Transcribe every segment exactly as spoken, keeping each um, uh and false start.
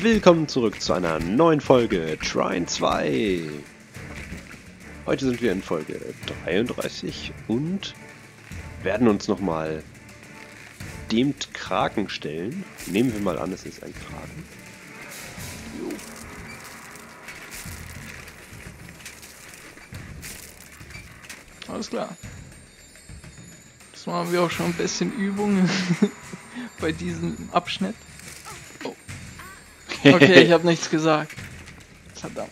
Willkommen zurück zu einer neuen Folge Trine zwei. Heute sind wir in Folge dreiunddreißig und werden uns nochmal dem Kraken stellen. Nehmen wir mal an, es ist ein Kraken. Jo. Alles klar. Das machen wir auch schon ein bisschen Übung bei diesem Abschnitt. Oh. Okay, ich habe nichts gesagt. Verdammt.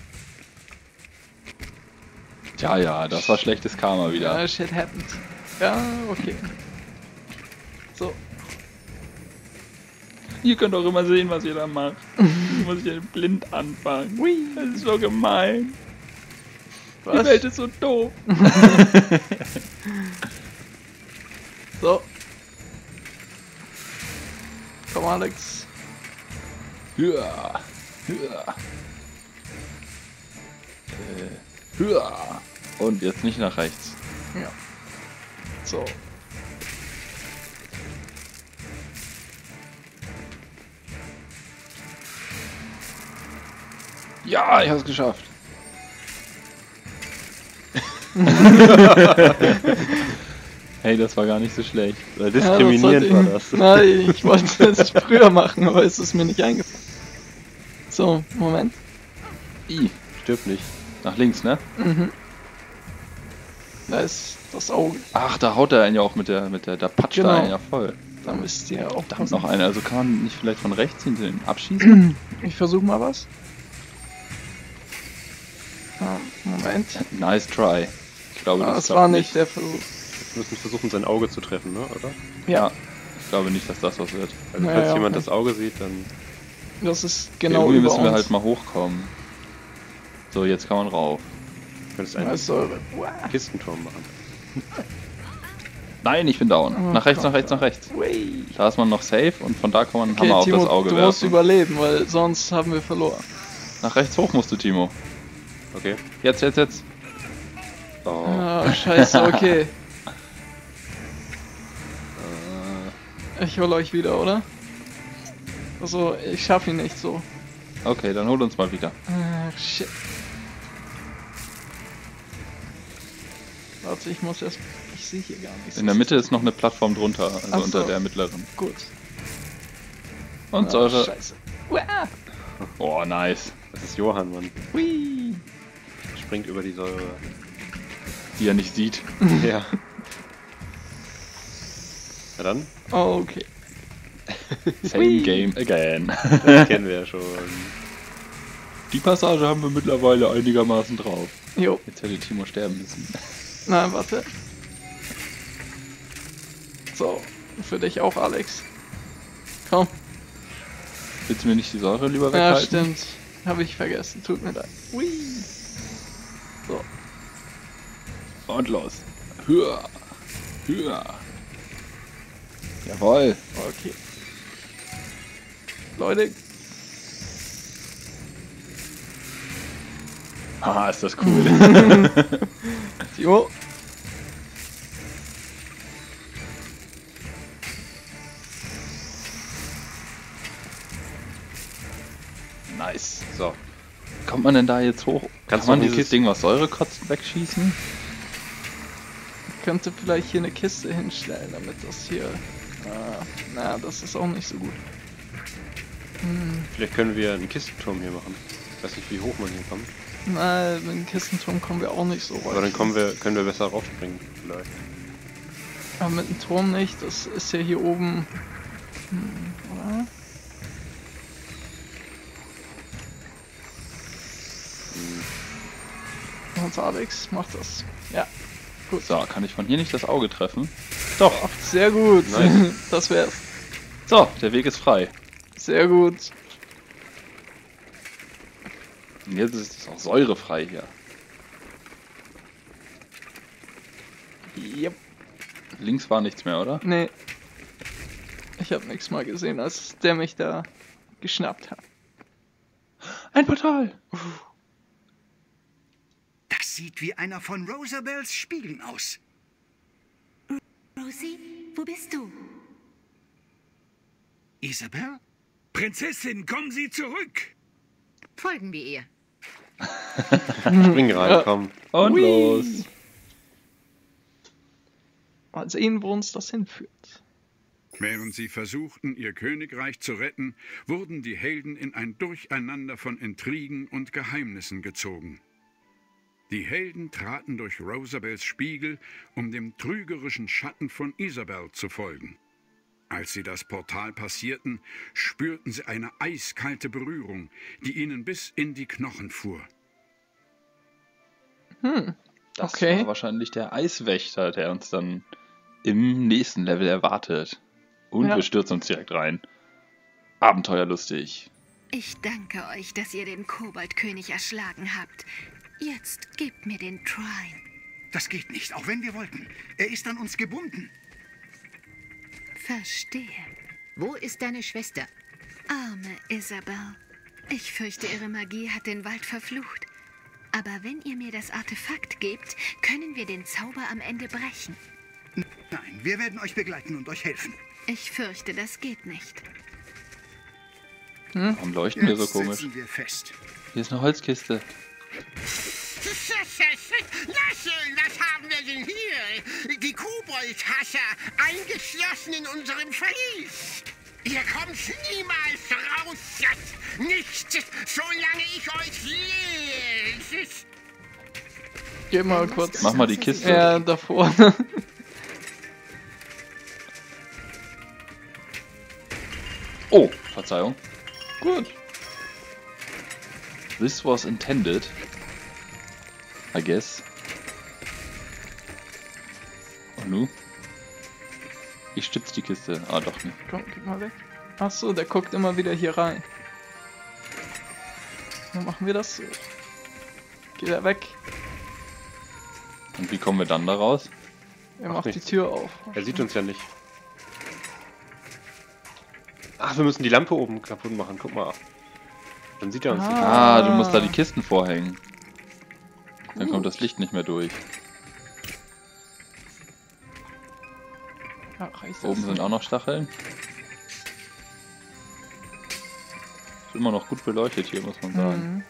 Tja, ja, das war schlechtes Karma wieder. Ja, shit happened. Ja, okay. So. Ihr könnt auch immer sehen, was ihr da macht. Ich muss hier blind anfangen. Ui, das ist so gemein. Was? Die Welt ist so doof. So. Komm, Alex. Hüa, hüa. Äh, hüa. Und jetzt nicht nach rechts. Ja. So. Ja, ich hab's geschafft. Hey, das war gar nicht so schlecht. Weil diskriminierend ja, war das. das. Nein, ich wollte es früher machen, aber es ist mir nicht eingefallen. So, Moment. I, Stirbt nicht. nach links, ne? Mhm. Da ist das Auge. Ach, da haut er einen ja auch mit der, mit der, da patscht Genau. er einen ja voll. Da müsst ihr auch Da ist noch einer, also kann man nicht vielleicht von rechts hinter den abschießen? Ich versuche mal was. Ah, Moment. Nice try. Ich glaube, Ah, das das klappt war nicht der Versuch. Wir müssen versuchen, sein Auge zu treffen, ne? Oder? Ja, ich glaube nicht, dass das was wird. Also Naja, falls jemand okay. das Auge sieht, dann... Das ist genau Irgendwie über müssen wir uns. halt mal hochkommen. So, jetzt kann man rauf. Du könntest einen Also, Kistenturm machen. Nein, ich bin down. Oh nach rechts, Gott. nach rechts, nach rechts. Ui. Da ist man noch safe und von da kann man einen Okay, Hammer auf Timo, das Auge du musst werfen. überleben, weil sonst haben wir verloren. Nach rechts hoch musst du, Timo. Okay. Jetzt, jetzt, jetzt. Oh. Ah, scheiße, okay. Ich hol euch wieder, oder? Also, ich schaff ihn nicht so. Okay, dann hol uns mal wieder. Ach, shit. Warte, ich muss erst... Ich sehe hier gar nichts. In der Mitte ist noch eine Plattform drunter, also Ach so. unter der mittleren. Gut. Und Ah, Säure. scheiße. Uah. Oh, nice. Das ist Johann, Mann. Hui. Springt über die Säure. Die er nicht sieht. Ja. Na dann, Oh, okay. Same Hui. game again. das kennen wir ja schon. Die Passage haben wir mittlerweile einigermaßen drauf. Jo. Jetzt hätte Timo sterben müssen. Na, warte. So. Für dich auch, Alex. Komm. Willst du mir nicht die Säure lieber Ja, weghalten? stimmt. Habe ich vergessen. Tut mir leid. Hui. So. Und los. Höher. Höher. Jawohl. Okay. Leute. Haha, ist das cool. Jo. Nice. So. Kommt man denn da jetzt hoch? Kannst Kann man du dieses dieses- Ding, was Säure kotzt, wegschießen? Ich könnte vielleicht hier eine Kiste hinstellen, damit das hier... Ah, na, das ist auch nicht so gut. Hm, Vielleicht können wir einen Kistenturm hier machen. Ich weiß nicht, wie hoch man hier kommt. na, mit dem Kistenturm kommen wir auch nicht so weit. Aber dann kommen wir, können wir besser raufspringen, vielleicht. Aber mit dem Turm nicht, das ist ja hier oben... Hm, oder? Und Alex, mach das. Ja, gut. So, kann ich von hier nicht das Auge treffen? Doch, sehr gut. Nice. Das wär's. So, der Weg ist frei. Sehr gut. Und jetzt ist es auch säurefrei hier. Yep. Links war nichts mehr, oder? Nee. Ich habe nichts mal gesehen, als der mich da geschnappt hat. Ein Portal! Das sieht wie einer von Rosabels Spiegeln aus. Rosie, wo bist du? Isabel? Prinzessin, kommen Sie zurück! Folgen wir ihr. Spring rein, komm. Und Hui. los. Mal sehen, wo uns das hinführt. Während sie versuchten, ihr Königreich zu retten, wurden die Helden in ein Durcheinander von Intrigen und Geheimnissen gezogen. Die Helden traten durch Rosabels Spiegel, um dem trügerischen Schatten von Isabel zu folgen. Als sie das Portal passierten, spürten sie eine eiskalte Berührung, die ihnen bis in die Knochen fuhr. Hm. Das Okay. war wahrscheinlich der Eiswächter, der uns dann im nächsten Level erwartet. Und Ja. wir stürzen uns direkt rein. Abenteuerlustig. Ich danke euch, dass ihr den Koboldkönig erschlagen habt. Jetzt gebt mir den Trine. Das geht nicht, auch wenn wir wollten. Er ist an uns gebunden. Verstehe. Wo ist deine Schwester? Arme Isabel. Ich fürchte, ihre Magie hat den Wald verflucht. Aber wenn ihr mir das Artefakt gebt, können wir den Zauber am Ende brechen. Nein, wir werden euch begleiten und euch helfen. Ich fürchte, das geht nicht. Warum leuchten wir so Jetzt komisch? sitzen wir fest. Hier ist eine Holzkiste. Na schön, was haben wir denn hier? Die Koboldhasser, eingeschlossen in unserem Verlies. Ihr kommt niemals raus. Nicht, solange ich euch sehe. Geh mal kurz. Mach mal die Kiste. Ja, davor. Oh, Verzeihung. Gut. This was intended. I guess. Und nu? Ich stütze die Kiste. Ah, doch nicht. Komm, geh mal weg. Ach so, der guckt immer wieder hier rein. Dann machen wir das so. Geht er weg. Und wie kommen wir dann da raus? Er Ach, macht die nichts. Tür auf. Er sieht uns ja nicht. Ach, wir müssen die Lampe oben kaputt machen. Guck mal. Dann sieht er uns nicht. Ah. Ah, du musst da die Kisten vorhängen. Dann kommt das Licht nicht mehr durch. Ja, reicht das Oben sind nicht. auch noch Stacheln. Ist immer noch gut beleuchtet hier, muss man sagen.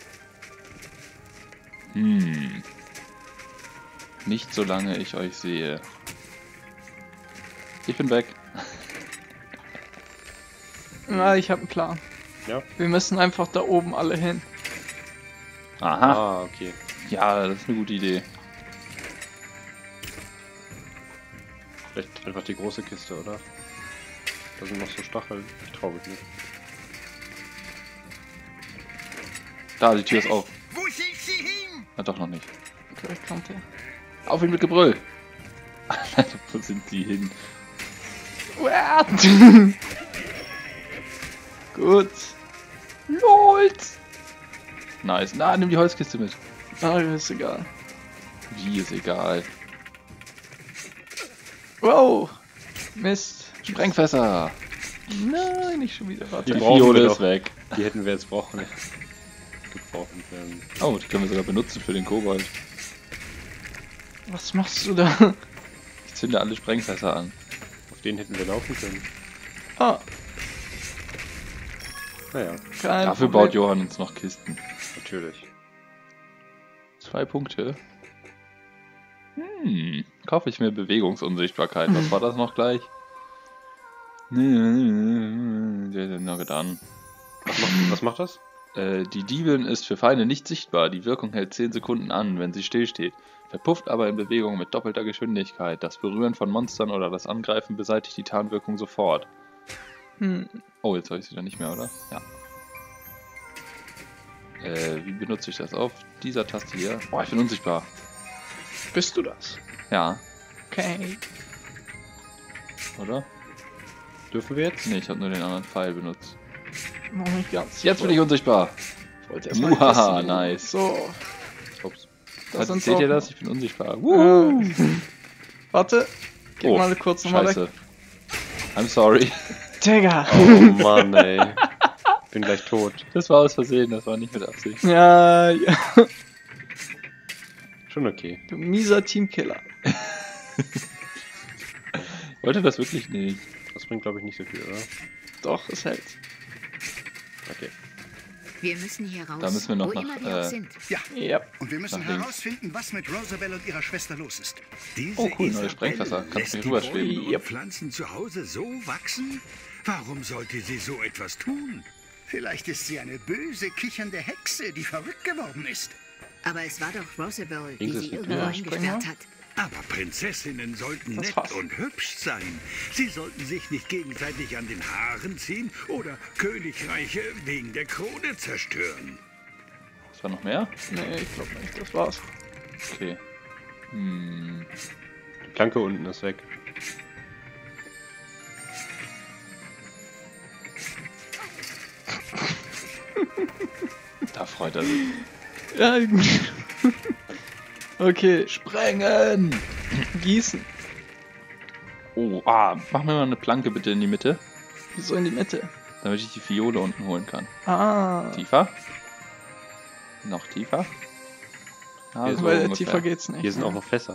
Mhm. Hm. Nicht solange ich euch sehe. Ich bin weg. Na, ich habe einen Plan. Ja. Wir müssen einfach da oben alle hin. Aha. Ah, okay. Ja, das ist eine gute Idee. Vielleicht einfach die große Kiste, oder? Da sind noch so Stacheln. Ich traue mich nicht. Da, die Tür ist auf. Wo sind sie hin? Na doch noch nicht. Vielleicht kommt er. Auf ihn mit Gebrüll! Wo sind die hin? What? Gut. Lols. Nice. Na, nimm die Holzkiste mit. Ah, ist egal. Wie ist egal. Wow. Mist. Sprengfässer! Nein, nicht schon wieder. Die Warte. Die brauchen Fiole wir ist doch. weg. Die hätten wir jetzt brauchen. Gebrauchen können. Oh, die können wir sogar benutzen für den Kobold. Was machst du da? Ich zünde alle Sprengfässer an. Auf den hätten wir laufen können. Ah, Naja, kein Dafür Problem. baut Johann uns noch Kisten. natürlich. Zwei Punkte. Hm, kaufe ich mir Bewegungsunsichtbarkeit. Was war das noch gleich? Na dann. Was macht, was macht das? Äh, die Diebin ist für Feinde nicht sichtbar. Die Wirkung hält zehn Sekunden an, wenn sie stillsteht. Verpufft aber in Bewegung mit doppelter Geschwindigkeit. Das Berühren von Monstern oder das Angreifen beseitigt die Tarnwirkung sofort. Hm. Oh, jetzt habe ich sie dann nicht mehr, oder? Ja. Äh, wie benutze ich das? Auf dieser Taste hier. Boah, ich bin unsichtbar. Bist du das? Ja, Okay. oder? Dürfen wir jetzt? Nee, ich habe nur den anderen Pfeil benutzt. Noch nicht ganz. Jetzt bin ich unsichtbar. wollte erst mal Uhaha, testen. nice. So. Ups. Das Was, sind seht auch- ihr das? Ich bin unsichtbar. Woo! Äh, warte. Geh Oh, mal kurz nochmal weg. Scheiße. I'm sorry. Digga. Oh Mann, ey. Bin gleich tot. Das war aus Versehen, das war nicht mit Absicht. Ja, ja. Schon okay. Du mieser Teamkiller. Ich wollte das wirklich nicht. Das bringt, glaube ich, nicht so viel, oder? Doch, es hält. Okay. Wir müssen hier raus. Da müssen wir noch wo nach, immer die äh, auch sind. Ja, Ja. und wir müssen Nach links. herausfinden, was mit Rosabelle und ihrer Schwester los ist. Diese Oh, cool, neue Isabelle Sprengfässer. Kannst lässt du die hier rüberschweben? Bäume und Yep. Pflanzen zu Hause so wachsen? Warum sollte sie so etwas tun? Vielleicht ist sie eine böse, kichernde Hexe, die verrückt geworden ist. Aber es war doch Rosabelle, die Links sie ist eine irgendwo Tür. eingesperrt Ja, hat. Aber Prinzessinnen sollten Das nett passt. und hübsch sein. Sie sollten sich nicht gegenseitig an den Haaren ziehen oder Königreiche wegen der Krone zerstören. Ist da noch mehr? Nee, ich glaube nicht. Das war's. Okay. Hm. Die Planke unten ist weg. Da freut er sich. Ja, gut. Okay, Sprengen! gießen. Oh, ah, mach mir mal eine Planke bitte in die Mitte, Wieso in die Mitte? damit ich die Fiole unten holen kann. Ah, Tiefer? Noch tiefer? Ah, Hier so weil ungefähr. tiefer geht's nicht. Hier sind ne? auch noch Fässer.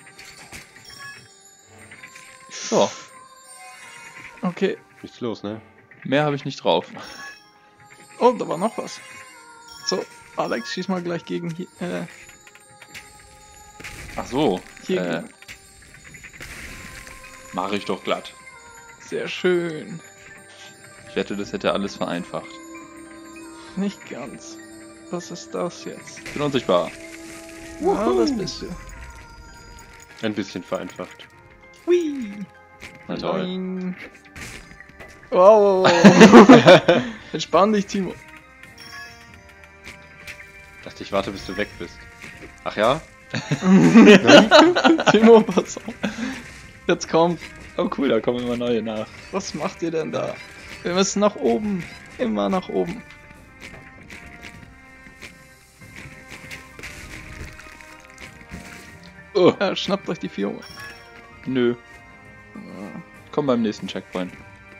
So, Okay. Nichts los, ne? mehr habe ich nicht drauf. Oh, da war noch was. So, Alex, schieß mal gleich gegen hier. Äh, Ach so, Hier äh, gegen. mache ich doch glatt. Sehr schön. Ich wette, das hätte alles vereinfacht. Nicht ganz. Was ist das jetzt? Ich bin unsichtbar. Ah, das bist du. Ein bisschen vereinfacht. Hui. Na toll. Nein. Wow. wow. Entspann dich, Timo. Dachte ich, warte, bis du weg bist. Ach ja? Timo, pass auf. Jetzt kommt. Oh cool, da kommen immer neue nach. Was macht ihr denn da? Wir müssen nach oben. Immer nach oben. Oh, Ja, schnappt euch die Fiole. nö. Komm beim nächsten Checkpoint.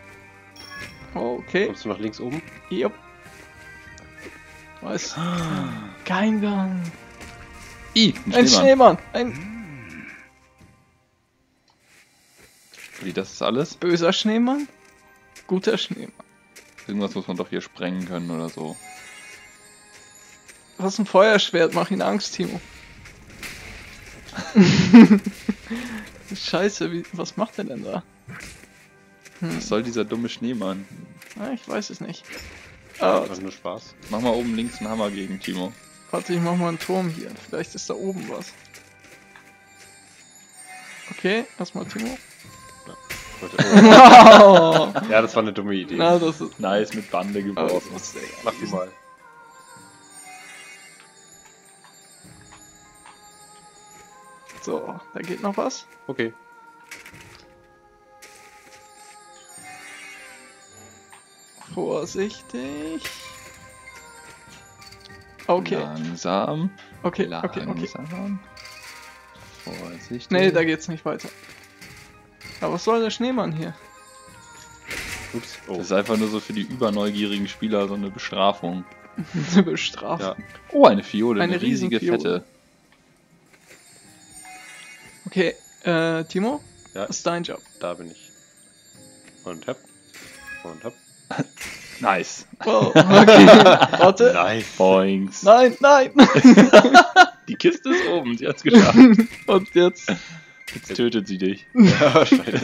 Okay. Kommst du nach links oben? Jupp. Was? Kein Gang. I, ein Ein Schneemann. Schneemann. Ein Wie, das ist alles? böser Schneemann. Guter Schneemann. Irgendwas muss man doch hier sprengen können oder so. Was ist ein Feuerschwert? Mach ihn Angst, Timo. Scheiße, wie, was macht er denn da? Was soll dieser dumme Schneemann? Ah, ich weiß es nicht. Ah, Das war nur Spaß. Mach mal oben links einen Hammer gegen Timo. warte, ich mach mal einen Turm hier. Vielleicht ist da oben was. Okay, erstmal Timo. Warte, Wow! oh. Ja, das war eine dumme Idee. Na, das ist. Nice, mit Bande Aber das geworfen. muss der ja Mach die wissen. mal. So, da geht noch was. Okay. Vorsichtig. Okay, Langsam. okay, okay, okay. Langsam. Vorsichtig. Nee, da geht's nicht weiter. Aber was soll der Schneemann hier? Ups. Oh. Das ist einfach nur so für die überneugierigen Spieler so eine Bestrafung. Eine Bestrafung. Ja. Oh, eine Fiole, eine, Eine riesige Riesenfiole. fette. Okay, äh, Timo, Ja, das ist dein Job. da bin ich. Und hopp. Und hopp. Nice. Wow, okay. Warte. Nice. Boings. Nein, nein. Die Kiste ist oben, sie hat's geschafft. Und jetzt. Jetzt tötet sie dich. Ja, wahrscheinlich.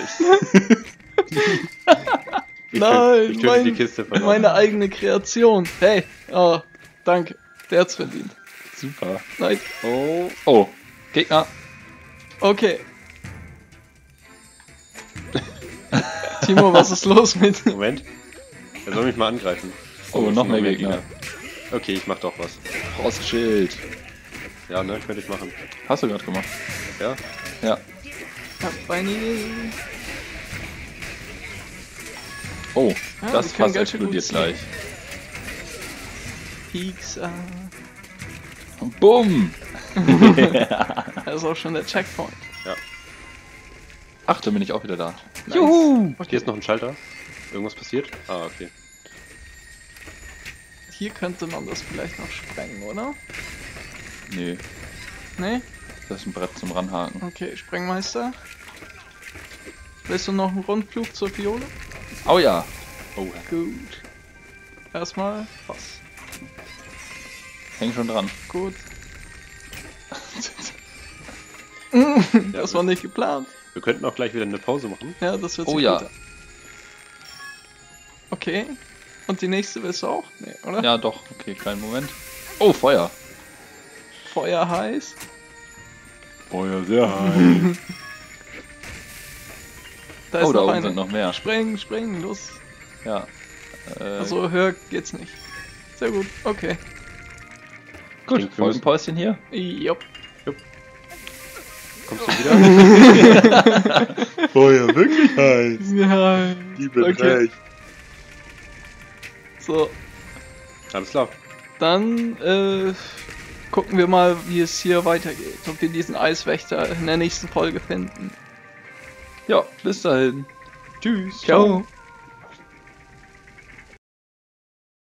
Ich Nein, könnte, ich könnte mein- die Kiste verloren. Meine eigene Kreation. Hey, oh, danke. Der hat's verdient. Super. Nein. Oh. Oh. Gegner. Okay. Timo, was ist los mit dir? Moment. Er soll mich mal angreifen. Oh, es noch sind mehr Gegner. Okay, ich mach doch was. Frostschild. Ja, ne, könnte ich machen. Hast du gerade gemacht? Ja? Ja. Ich hab eine Idee. Oh, Ah, das die können Fass ganz schön gut explodiert ziehen. gleich. Pizza. Bumm! Das ist auch schon der Checkpoint. Ach, dann bin ich auch wieder da. Nice. Juhu! Hier ist noch ein Schalter. Irgendwas passiert? Ah, okay. Hier könnte man das vielleicht noch sprengen, oder? Nee, Nee? das ist ein Brett zum Ranhaken. Okay, Sprengmeister. Willst du noch einen Rundflug zur Fiole? Oh ja. Oh, Gut. erstmal was. Häng schon dran. Gut. Das war nicht geplant. Wir könnten auch gleich wieder eine Pause machen. Ja, das wird Oh sich ja. gut an. Okay. Und die nächste willst du auch? Nee, oder? Ja, doch. Okay, kleinen Moment. Oh, Feuer. Feuer heiß. Feuer sehr heiß. Da ist Oh, da noch oben eine. sind noch mehr. Springen, springen, los. Ja. Äh, Also höher geht's nicht. Sehr gut, okay. gut, denke, wir müssen- Folgenpäuschen hier. Jupp. Kommst du wieder? Feuer wirklich heiß. Ja. Liebe Okay. So, Alles klar. dann äh, gucken wir mal, wie es hier weitergeht. Ob wir diesen Eiswächter in der nächsten Folge finden. Ja, bis dahin. Tschüss. Ciao.